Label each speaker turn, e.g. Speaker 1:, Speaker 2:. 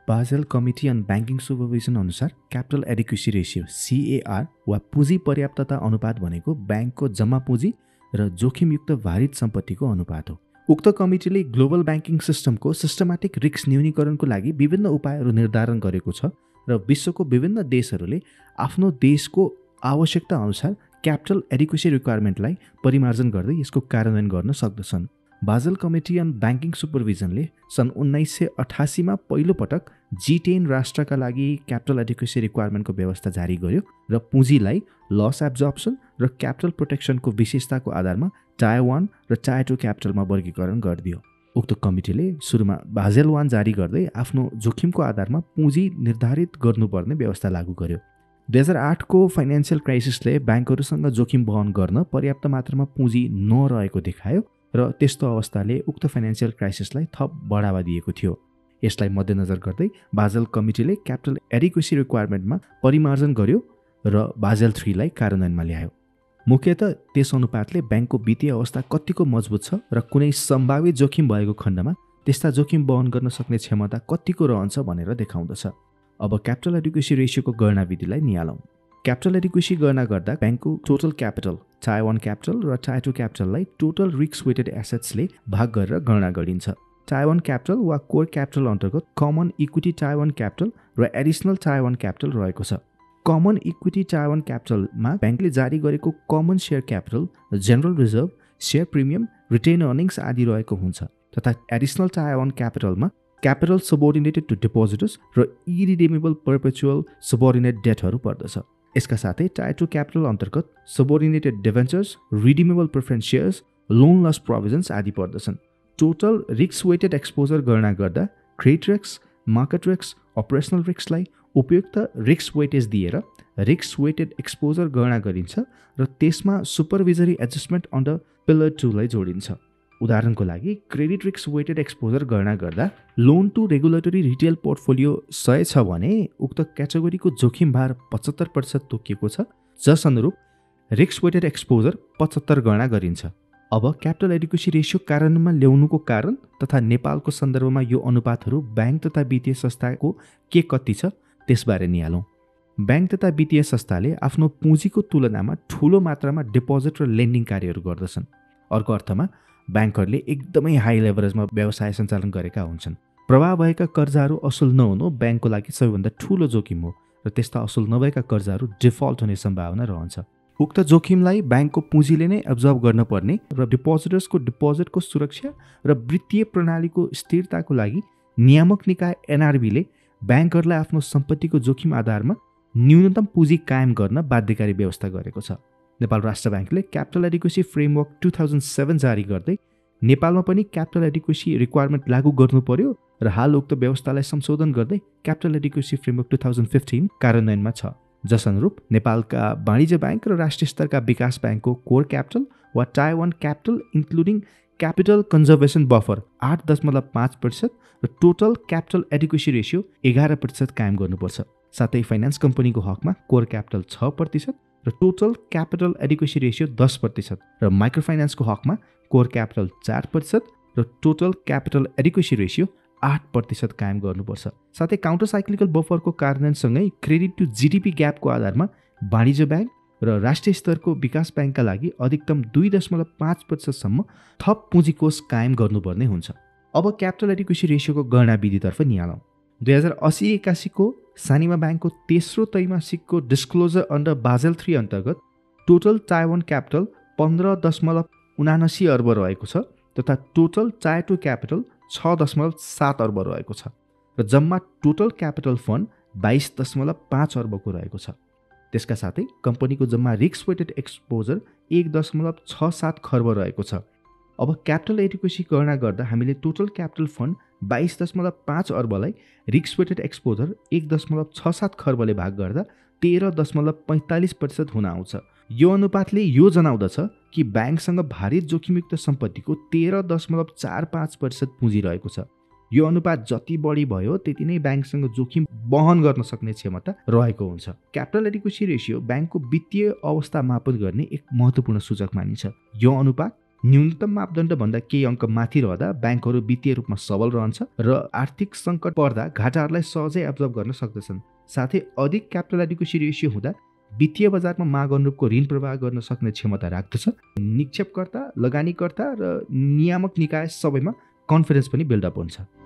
Speaker 1: Bajel committee on banking supervision अनुसार capital adequacy ratio CAR वा पुँजी पर्याप्तता अनुपात भनेको ब्याङ्कको जम्मा पुँजी र जोखिमयुक्त भारित सम्पत्तिको अनुपात हो। उक्त कमिटीले ग्लोबल ब्याङ्किङ सिस्टमको सिस्टमेटिक रिस्क न्यूनीकरणको लागि विभिन्न उपायहरू निर्धारण गरेको छ र विश्वको विभिन्न देशहरूले आफ्नो देशको आवश्यकता अनुसार क्यापिटल एडिक्वेसी रिक्वायरमेन्टलाई परिमार्जन गर्दै यसको कार्यान्वयन गर्न सक्दछन्। बाजेल कमिटी अन ब्याङ्किङ सुपरभिजनले सन् 1988 पहिलो पटक G10 राष्ट्रका लागि क्यापिटल एडिक्वेसी रिक्वायरमेन्टको व्यवस्था जारी गर्यो र पुँजीलाई लस एब्जर्प्सन र क्यापिटल प्रोटेक्सनको विशेषताको आधारमा टायर 1 र टायर 2 क्यापिटलमा वर्गीकरण गरिदियो। उक्त कमिटीले सुरुमा बाजेल 1 जारी गर्दै आफ्नो जोखिमको आधारमा पुँजी निर्धारित गर्नुपर्ने व्यवस्था लागू गर्यो। 2008 को फाइनेन्सियल क्राइसिसले ब्याङ्कहरूसँग जोखिम वहन गर्न पर्याप्त मात्रामा पुँजी नरहेको देखायो र त्यस्तो अवस्थाले उक्त फाइनेन्सियल क्राइसिसलाई थप बढावा दिएको थियो। यसलाई मध्यनजर गर्दै बाजेल कमिटीले क्यापिटल एडिक्वेसी रिक्वायरमेन्टमा परिमार्जन गर्यो र बाजेल 3 लाई कार्यान्वयनमा ल्यायो। मुख्यतः त्यस अनुपातले ब्याङ्कको वित्तीय अवस्था कतिको मजबुत छ र कुनै सम्भावित जोखिम भएको खण्डमा त्यस्ता जोखिम वहन गर्न सक्ने क्षमता कतिको रहन्छ भनेर देखाउँदछ। अब क्यापिटल एडिक्वेसी रेसियोको गणना विधिलाई निहालौँ। क्यापिटल एडिक्वेसी गणना गर्दा ब्याङ्कको टोटल क्यापिटल टायर 1 क्यापिटल र टायर 2 क्यापिटललाई टोटल रिस्क वेटेड एसेट्सले भाग गरेर गणना गरिन्छ। टायर 1 क्यापिटल वा कोर क्यापिटल अन्तर्गत कमन इक्विटी टायर 1 क्यापिटल र एडिसनल टायर 1 क्यापिटल रहेको छ। कमन इक्विटी टायर 1 क्यापिटलमा ब्याङ्कले जारी गरेको common share capital, general reserve, share premium, retained earnings आदि रहेको हुन्छ तथा एडिसनल टायर 1 क्यापिटलमा क्यापिटल सबोर्डिनेटेड टु डिपोजिटर्स र इरिडेमेबल पर्पेचुअल सबोर्डिनेट डेटहरू पर्दछ। यसका साथै टायर 2 क्यापिटल अन्तर्गत subordinated debentures, redeemable preference shares, loan loss provisions आदि पर्दछन्। टोटल रिस्क वेटेड एक्सपोजर गणना गर्दा credit risk, market risk, operational रिस्कलाई उपयुक्त रिस्क वेटेज दिएर रिस्क वेटेड एक्सपोजर गणना गरिन्छ र त्यसमा सुपरभिजरी एडजस्टमेन्ट अन्डर पिलर 2 लाई जोडिन्छ। उदाहरणको लागि क्रेडिट रिस्क वेटेड एक्सपोजर गणना गर्दा loan to regulatory retail portfolio 100 छ भने उक्त क्याटेगोरीको जोखिम भार 75% तोकिएको छ, जस अनुरूप रिस्क वेटेड एक्सपोजर 75 गणना गरिन्छ। अब क्यापिटल एडिक्वेसी रेसियो कार्यान्वयनमा ल्याउनुको कारण तथा नेपालको सन्दर्भमा यो अनुपातहरू ब्याङ्क तथा वित्तीय संस्थाको के कति छ त्यसबारे निहालौँ। ब्याङ्क तथा वित्तीय संस्थाले आफ्नो पुँजीको तुलनामा ठूलो मात्रामा डिपोजिट र लेन्डिङ कार्यहरू गर्दछन्। अर्को अर्थमा ब्याङ्कहरूले एकदमै हाई लेभरेजमा व्यवसाय सञ्चालन गरेका हुन्छन्। प्रवाह भएका कर्जाहरू असुल नहुनु ब्याङ्कको लागि सबैभन्दा ठूलो जोखिम हो र त्यस्ता असुल नभएका कर्जाहरू डिफल्ट हुने सम्भावना रहन्छ। उक्त जोखिमलाई ब्याङ्कको पुँजीले नै एब्जर्भ गर्न पर्ने र डिपोजिटर्सको डिपोजिटको सुरक्षा र वित्तीय प्रणालीको स्थिरताको लागि नियामक निकाय NRB ले ब्याङ्कहरूलाई आफ्नो सम्पत्तिको जोखिम आधारमा न्यूनतम पुँजी कायम गर्न बाध्यकारी व्यवस्था गरेको छ। नेपाल राष्ट्र ब्याङ्कले क्यापिटल एडिक्वेसी फ्रेमवर्क 2007 जारी गर्दै नेपालमा पनि क्यापिटल एडिक्वेसी रिक्वायरमेन्ट लागू गर्नु पर्यो र हाल उक्त व्यवस्थालाई संशोधन गर्दै क्यापिटल एडिक्वेसी फ्रेमवर्क 2015 कार्यान्वयनमा छ। जस अनुरूप नेपालका वाणिज्य ब्याङ्क र राष्ट्रिय स्तरका विकास ब्याङ्कको कोर क्यापिटल वा tier 1 capital including capital conservation buffer 8.5% र टोटल क्यापिटल एडिक्वेसी रेसियो 11% कायम गर्नुपर्छ। साथै फाइनान्स कम्पनीको हकमा कोर क्यापिटल 6% र टोटल क्यापिटल एडिक्वेसी रेसियो 10% र माइक्रो फाइनान्सको हकमा कोर क्यापिटल 4% र टोटल क्यापिटल एडिक्वेसी रेसियो 8% कायम गर्नुपर्छ। साथै काउन्टर साइक्लिकल बफरको कार्यान्वयनसँगै क्रेडिट टु जीडीपी ग्यापको आधारमा वाणिज्य ब्याङ्क र राष्ट्रिय स्तरको विकास ब्याङ्कका लागि अधिकतम 2.5% सम्म थप पुँजी कोष कायम गर्नुपर्ने हुन्छ। अब क्यापिटल एडिक्वेसी रेसियोको गणना विधितर्फ निहालौँ। 2080-81 को सानिमा ब्याङ्कको तेस्रो त्रैमासिकको डिस्क्लोजर अन्डर बाजेल 3 अन्तर्गत टोटल टायर 1 क्यापिटल 15.79 अर्ब रहेको छ तथा टोटल टायर 2 क्यापिटल 6.7 अर्ब रहेको छ र जम्मा टोटल क्यापिटल फन्ड 22.5 अर्बको रहेको छ। त्यसका साथै कम्पनीको जम्मा रिस्क वेटेड एक्सपोजर 1.67 खर्ब रहेको छ। अब क्यापिटल एडिक्वेसी गणना गर्दा हामीले टोटल क्यापिटल फन्ड 22.5 अर्बलाई रिस्क वेटेड एक्सपोजर 1.67 खर्बले भाग गर्दा 13.45% हुन आउँछ। यो अनुपातले यो जनाउँदछ कि ब्याङ्कसँग भारित जोखिमयुक्त सम्पत्तिको 13.45% पुँजी रहेको छ। यो अनुपात जति बढी भयो त्यति नै ब्याङ्कसँग जोखिम वहन गर्न सक्ने क्षमता रहेको हुन्छ। क्यापिटल एडिक्वेसी रेसियो ब्याङ्कको वित्तीय अवस्था मापन गर्ने एक महत्त्वपूर्ण सूचक मानिन्छ। यो अनुपात न्यूनतम मापदण्डभन्दा केही अङ्क माथि रहँदा ब्याङ्कहरू वित्तीय रूपमा सबल रहन्छ र आर्थिक सङ्कट पर्दा घाटाहरूलाई सहजै एब्जर्ब गर्न सक्दछन्। साथै अधिक क्यापिटल एडिक्वेसी रेसियो हुँदा वित्तीय बजारमा माग अनुरूपको ऋण प्रवाह गर्न सक्ने क्षमता राख्दछ। निक्षेपकर्ता, लगानीकर्ता र नियामक निकाय सबैमा कन्फिडेन्स पनि बिल्डअप हुन्छ।